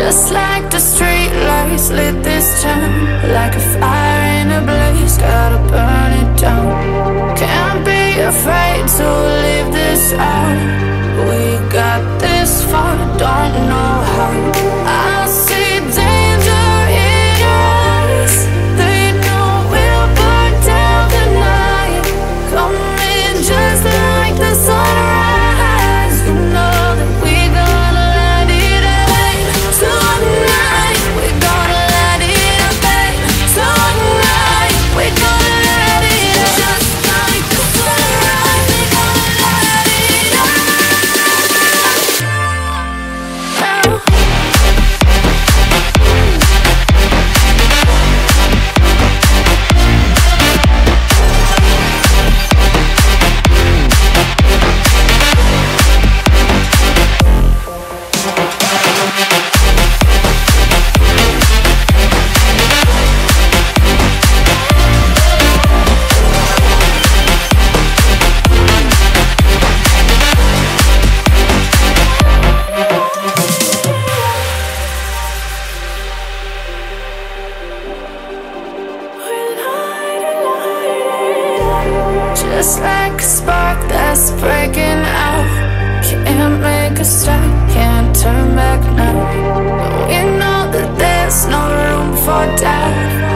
Just like the street lights lit this town, like a fire in a blaze, gotta burn it down. Can't be afraid to leave this out. We got this far, don't know how. I see danger in your eyes. They know we'll burn down the night. Coming just like the sunrise. You know that we're gonna light it up tonight. We're gonna light it up tonight. We're gonna light it up just like the sunrise. We're gonna light it up. Just like a spark that's breaking out. Can't make a stop, can't turn back now. We know that there's no room for doubt.